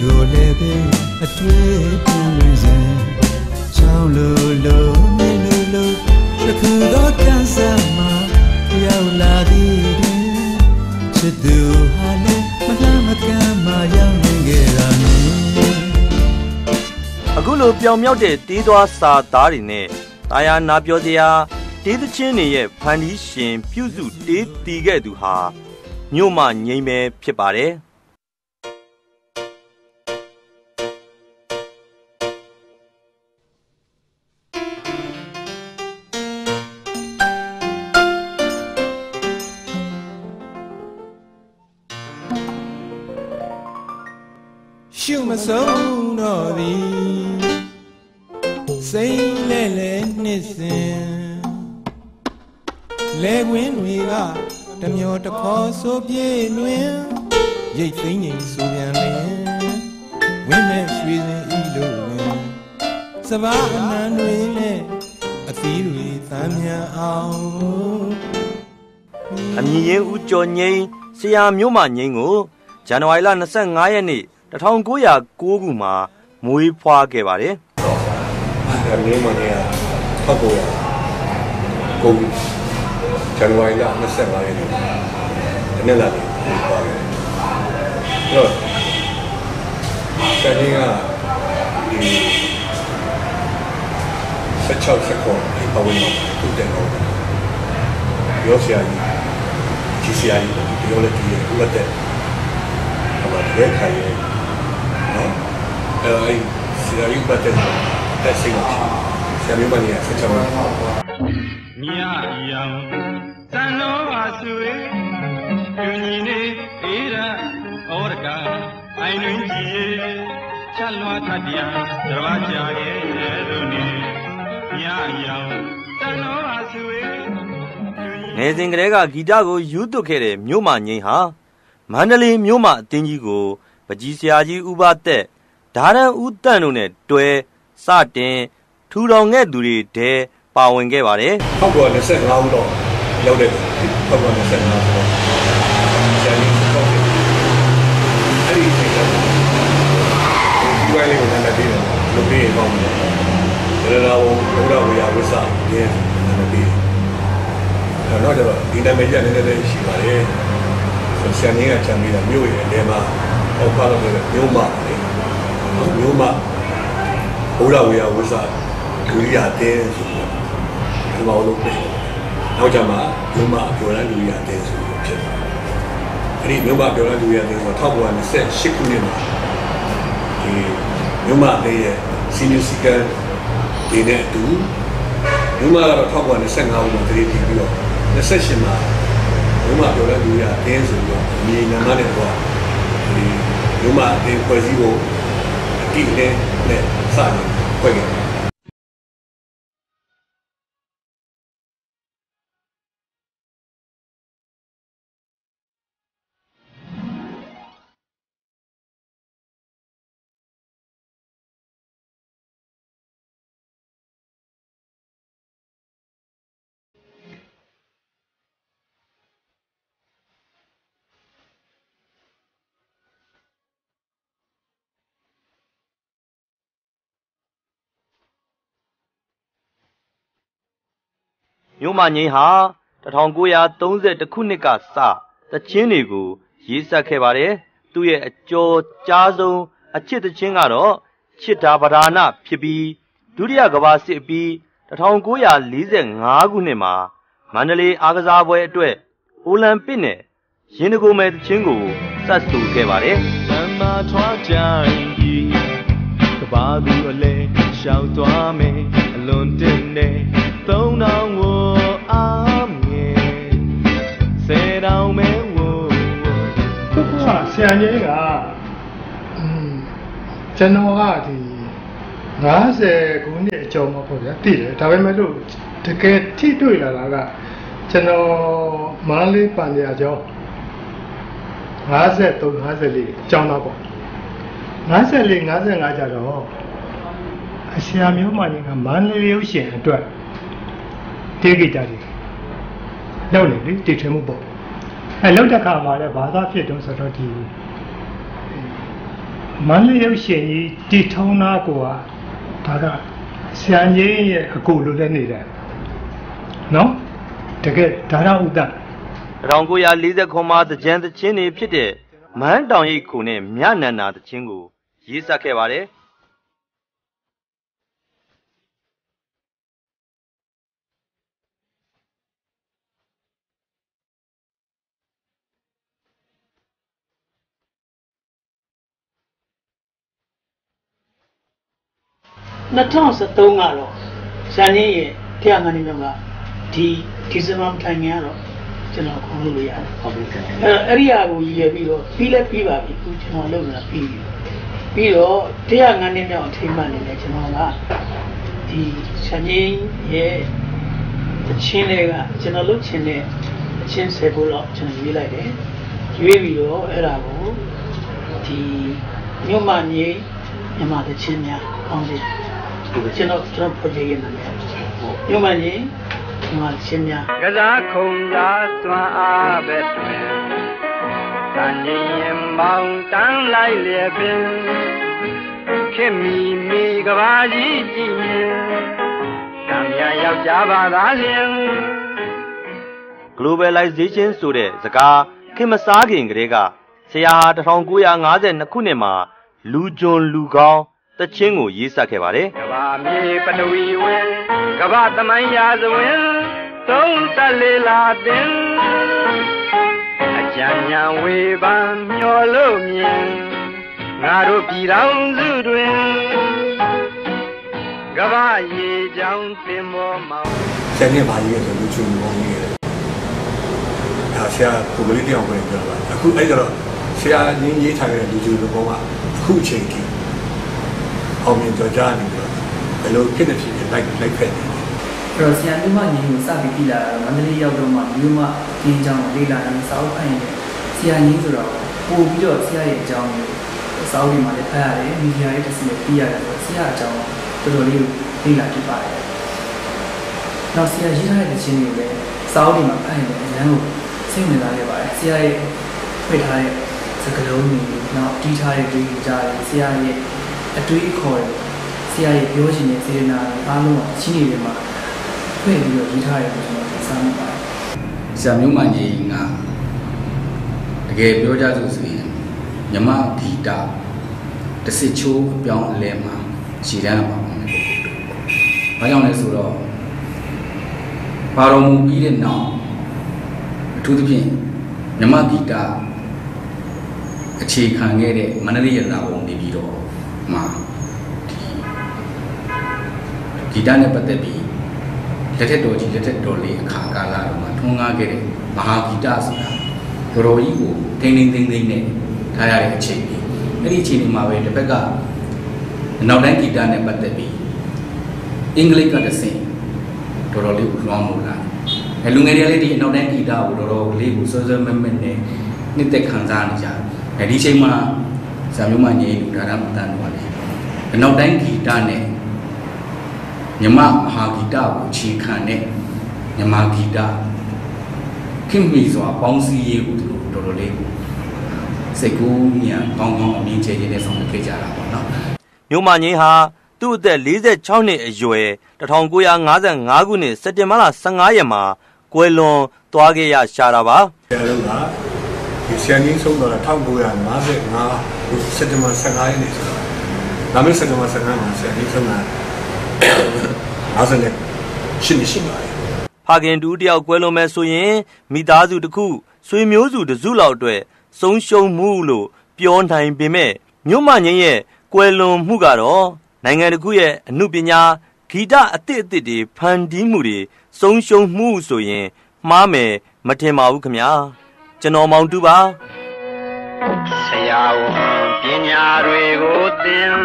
တို့လည်းပဲအတွေ့အကြုံတွေစဉ်ချောင်းလို့နေလို့တစ်ခုတော့တန်းစမှာရောက်လာသည်ချစ်သူဟာလည်းမလှမ်းမကမ်းမှရောက်နေခဲ့တာမျိုးအခုလိုပြောင်မြောက်တဲ့တေးသွားစာသားတွေနဲ့တာယာနာပြောစရာတေးသချင်းတွေရဲ့ဖန်တီးရှင်ပြုစုတေးတီခဲ့သူဟာမြို့မငိမ့်ပဲဖြစ်ပါတယ်ရှုမဆုံးတော့သည်စိတ်လဲနှစ်စဉ်လဲခွင်းတွေကတမျောတခေါ်ဆိုပြေလွင်ရိတ်သိမ့်ငိမ်ဆိုပြန်လင်ဝင်းနဲ့ရွှေစင်ဤလို့လင်စပါးအနံတွေနဲ့အသီးတွေသမ်းမြန်အောင်အမြင့်ရင်ဦးကျော်ငိမ့်ဆရာမြို့မငိမ့်ကိုဇန်နဝါရီလ25ရက်နေ့1909ခုမှာမွေးဖွားခဲ့ပါတယ်။မြို့မငိမ့်ကဖောက်ပေါ်ကုန်ဇန်နဝါရီလ25ရက်နေ့တနေ့လာပြီးပါတယ်။တော့ဆရာကြီးကဒီ16 second ဒီပဝင်းမှာတူတယ်တော့ရောဆရာကြီးဆရာကြီးပြောလိုက်ပြီးဦးလက်တဲ့ရဲခိုင်ရဲနော်အဲဒီစီရီပတ်တဲ့တက်စိတ်ရှိဆရာမကြီးဆက်ချမှာမြာရောင်စံတော်ပါဆွေပြုညီနေအေးရဩရကအိုင်တွင်ကြည်ချက်လွှားထတရားတဘာကြရဲ့တို့နေမြာရောင်စံတော်ပါဆွေငယ်စဉ်ကလေးကဂီတကိုယူသွတ်ခဲ့တဲ့မြို့မငိမ့်ဟာမန္တလေးမြို့မအတင်းကြီးကိုပကြီးဆရာကြီးဥပသက်ဓာရန်ဦးတန့်တို့နဲ့တွဲစတင်ထူထောင်ခဲ့သူတွေတဲပါဝင်ခဲ့ပါတယ် 1925ဦးတော့ရောက်တဲ့1925ဆိုတော့ဆရာကြီးတော့အဲ့ဒီအချိန်ကဒီဝိုင်းလေးကိုနာမည်ပေးတယ်လုပ်ပြီးရင်ပေါ့တယ်ဒါတော့ဘုရားဝေယဝိသရဲနာမည်ပေးတော့တော့ဒီနာမည်ကြီးနည်းနည်းလေးရှိပါတယ်ဆရာကြီးကချမ်းပြီးတာမြို့ရဲ့အဲမှာဟောပါတော့မြို့မလေမြို့မဘုရားဝေယဝိသဒုရိယတဲဆိုပြီးဒီမှာလို့ပြန်နောက်ကြမှာမြို့မပြောရလူရတဲဆိုပြီးဖြစ်တယ်အဲ့ဒီမြို့မပြောရလူရတဲဆိုတော့1928ခုနှစ်မှာဒီမြို့မလေးရဲ့စီနီစီကန်ဒီနဲ့အတူမြို့မကတော့1925ခုမှာတည်တည်ပြီးတော့28မှာဘုမပြောတဲ့လူရအတင်းဆိုပြီးတော့မြေနာမနဲ့တော့ဒီဘုမအတင်းဖွဲ့စည်းဖို့အတိအလဲနဲ့စတင်ဖွဲ့ခဲ့တယ်မြို့မငိမ့်ဟာ1930ခုနှစ်ကစသချင်းတွေကိုရေးဆက်ခဲ့ပါတယ်သူ့ရဲ့အကျော်ကြားဆုံးအချစ်သချင်းကတော့ချစ်တာပဓာနဖြစ်ပြီးဒုတိယကမ္ဘာစစ်အပြီး1945ခုနှစ်မှာမန္တလေးအားကစားပွဲအတွက်အိုလံပစ်နဲ့ရင်တကိုမယ်သချင်းကိုစတ်ဆိုခဲ့ပါတယ်တမ္မာထွားကြရင်ကဘာသူအလဲရှောင်သွားမယ်အလွန်တင်နေသုံးတောင်ကိုအားမြင်10တောင်မဲဝဆရာကြီးကကျွန်တော်ကဒီ50ခုနှစ်အကျော်မှာပေါ့ဗျာတည်တယ်ဒါပေမဲ့လို့တကယ်ထိတွေ့လာတာကကျွန်တော်မန္တလေးပန်ပြကျောင်း53 54ကျောင်းသားပေါ့54 55ကျတော့အဆရာမျိုးမှကြီးကမန္တလေးရုပ်ရှင်အတွက်တေးဂီတတွေလောက်နေလေတည်ထွင်မှုပေါ့လောက်တဲ့ခါမှာလည်းဘာသာဖြစ်တော့ဆိုတော့ဒီမန္တလေးရုပ်ရှင်ကြီးတီထုံးနာကိုကဒါကဆရာကြီးရဲ့အကိုလိုလည်းနေတယ်နော်တကယ်ဒါရဥဒ္ဒ 1940မှာသကြံသချင်းတွေဖြစ်တဲ့မန်းတောင်ရိပ်ခုနဲ့မြနန္ဒာသချင်းကိုရေးစပ်ခဲ့ပါတယ် 2013ကတော့ဇန်ကြီးရဲ့တရားငန်းနေတော့ကဒီဇင်ဘာထိုင်ငယ်ကတော့ကျွန်တော်ခေါ်လို့ရတယ်ဟုတ်ပြီအဲ့ဒီအရာကိုရည်ပြီးတော့ပြီးလဲပြီးပါပြီအခုကျွန်တော်လုပ်နေတာပြီးတော့တရားငန်းနေမြောက်အထိမ်းအမှတ်နေလဲကျွန်တော်ကဒီဇန်ကြီးရဲ့အချင်းတွေကကျွန်တော်လုပ်ချင်တဲ့အချင်း10ခုလောက်ကျွန်တော်ရွေးလိုက်တယ်ရွေးပြီးတော့အဲ့ဒါကိုဒီမြို့မကြီးမြန်မာတချင်းများကောင်းတယ်ကျွန်တော် project ရဲ့နာမည်ညမကြီးဒီမှာရှင်းများကစားခုံစားစွမ်းအားပဲတွင်တန်ရင်မောင်တန်းလိုက်လျက်ပင်ခင်မီမိကဘာကြီးကြည့်မြင်ကံမြယောက်ျားပါသားလျင် globalization ဆိုတဲ့စကားခင်မစားခင်ကတည်းကဆရာဟာ1952ခုနှစ်မှာလူကျွန်လူကောင်းတချင်းကိုရေးစပ်ခဲ့ပါတယ်ကဘာမြေပတဝီဝင်ကဘာသမိုင်းရာဇဝင်သုံးတက်လေလာတင်အကြံဉာဏ်ဝေဖန်မျောလို့မြင်ငါတို့ပြည်တော်စုတွင်ကဘာရေကြောင်းသင်္ဘောမောင်းဆရာနဲ့ဗာရေးရဆိုလူချုံပေါင်းရေးရတယ်ဒါဆရာကိုကလေးတောင်ပဲပြောတာအခုအဲ့တော့ဆရာရင်းရေးထားတဲ့လူချုံပေါင်းကအခုအချိန်ကြီးအောင်မြင်ကြကြနေတော့ဘယ်လိုဖြစ်နေဖြစ်လိုက်ဖက်နေအဲ့တော့ဆရာတို့မှညီကိုစပြီးပြည်လာတာမန္တလေးရောက်တော့မှမြို့မှာဒီအကြောင်းလေးလာတယ်စာအုပ်ဖတ်ရင်ဆရာကြီးဆိုတော့ပို့ပြီးတော့ဆရာရဲ့အကြောင်းကိုစာအုပ်တွေမှာလည်းဖတ်ရတယ်မီဒီယာရဲ့တစ်စင်းနဲ့ပြီးရတယ်ဆိုတော့ဆရာအကြောင်းတော်တော်လေးလေးလာဖြစ်ပါတယ်။နောက်ဆရာရေးထားတဲ့ချင်းတွေလည်းစာအုပ်တွေမှာဖတ်ရင်လည်းအများကိုစိတ်ဝင်စားခဲ့ပါတယ်။ဆရာရဲ့ဖွင့်ထားတဲ့စကားလုံးတွေနောက်တီးထားတဲ့တွေကြားတယ်ဆရာရဲ့အတွေးခေါ်တယ်ဆရာရဲ့ပြောချင်တဲ့စေတနာအားလုံးကချင်းတွေမှာဖွင့်ပြီးတော့ရေးထားရတယ်ကျွန်တော်စာမိပါတယ်ဆရာမျိုးမကြီးကတကယ်ပြောကြဆိုရင်မြမဂီတတစစ်ချိုးအပြောင်းအလဲမှာရှည်တန်းပါမယ်။ဘာကြောင့်လဲဆိုတော့ပါတော်မူပြီးတဲ့နောက်အထူးသဖြင့်မြမဂီတအခြေခံခဲ့တဲ့မန္တလေးရတနာဘုံနေပြီးတော့မှာဒီဂီတနဲ့ပတ်သက်ပြီးလက်ထက်တော်ကြီးလက်ထက်တော်လေးအခါကာလတော့မှာထွန်းကားခဲ့တဲ့မဟာဂီတဆိုတာတော်တော်ကြီးကိုထိန်းသိမ်းနဲ့ထားရတဲ့အချိန်ကြီးအဲ့ဒီအချိန်ဒီမှာပဲတစ်ဖက်ကနောက်တိုင်းဂီတနဲ့ပတ်သက်ပြီးအင်္ဂလိပ်ကတဆင့်တော်တော်လေးကိုလွှမ်းမိုးလာလူငယ်တွေလည်းဒီနောက်တိုင်းဂီတကိုတော်တော်လေးကိုစောစောမက်နဲ့နှစ်သက်ခံစားနေကြတယ်ဒီအချိန်မှာဇာမျိုးမကြီးလူဒါရမတန်တော့လေနောက်တိုင်းဂီတနဲ့မြမမဟာဂီတကိုအခြေခံတဲ့မြမဂီတခင်မီစွာပေါင်းစည်းရေးကိုတော်တော်လေးကိုစိတ်ကူးညံကောင်းအမြင်ကျကျနဲ့ဆောင်ရွက်ခဲ့ကြတာပေါ့နော်မြို့မကြီးဟာသူ့အသက်46နှစ်အရွယ်1955ခုနှစ်စက်တင်ဘာလ15ရက်မှာကွယ်လွန်သွားခဲ့ရရှာတာပါကျတော့ကဒီဆန်ကြီးဆုံးတော့1955စက်တင်ဘာ15ရက်နေ့ဆိုတော့ဒါမှစက်တင်ဘာ15မှာဆန်ကြီးဆုံးတာ50နဲ့ရှင်းနေရှိပါတယ်ဖခင်တူတယောက်ကွယ်လွန်မဲ့ဆိုရင်မိသားစုတစ်ခုဆွေမျိုးစုတစ်စုလောက်အတွက်ဆုံးရှုံးမှုလို့ပြောနိုင်ပေမဲ့မြို့မကြီးရဲ့ကွယ်လွန်မှုကတော့နိုင်ငံတစ်ခုရဲ့အမှုပညာဂီတအသစ်တွေဖန်တီးမှုတွေဆုံးရှုံးမှုဆိုရင်မှားမယ်မထင်ပါဘူးခင်ဗျာကျွန်တော်မောင်တူပါဆရာဝန်ပညာတွေကိုသင်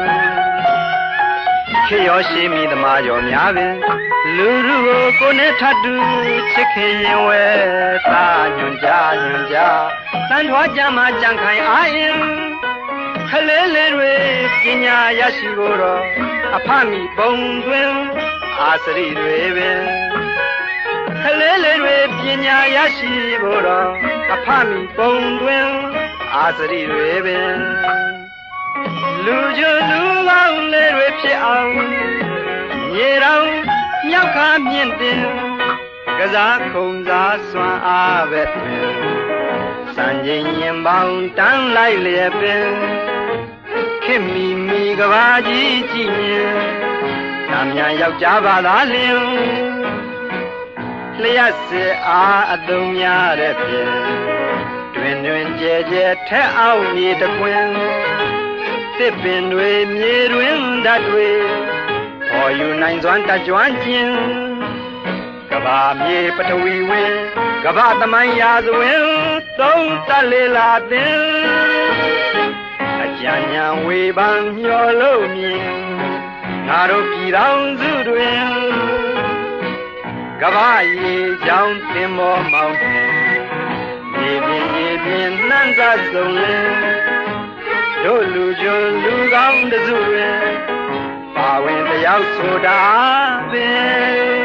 ခေရောရှိမိသမားရောများပင်လူလူကိုနဲ့ထတူချစ်ခင်ရင်ဝဲသာညွန်ကြတန်ထွားကြမှာကြံခိုင်အားရင်ခလေးလေးတွေပညာရရှိဖို့တော့အဖမိပုံတွင်အာစရိတွေပင်ခလေးလေးတွေပညာရရှိဖို့တော့အဖမိပုံတွင်အာစရိတွေပင်မြင့်တင်ကစားခုံစားစွမ်းအားပဲတွင်စံချိန်ရင်ပေါင်းတန်းလိုက်လျက်ပင်ခင်မီမီကဘာကြီးကြည့်မြင်တာမြန်ယောက်ျားပါလားလင်လျှက်စစ်အားအသုံးများတဲ့ဖြင့်တွင်တွင်ကျဲကျဲထက်အောင်မြေတကွင်းသစ်ပင်တွေမြေတွင်ဓာတ်တွေပေါ်ယူနိုင်စွမ်းတကြွကျင်ကဘာမြေပထဝီဝင်ကဘာသမိုင်းရာဇဝင်သုံးတလေးလာတင်အကြံဉာဏ်ဝေဖန်မျှော်လို့မြင်ငါတို့ပြည်တော်စုတွင်ကဘာရေကြောင်းသင်္ဘောမောင်းနှင်မြေပြင်နှမ်းသာဆုံးလင်းတို့လူကျွလူကောင်းတစုတွင်ပါဝင်တယောက်ဆိုတာပင်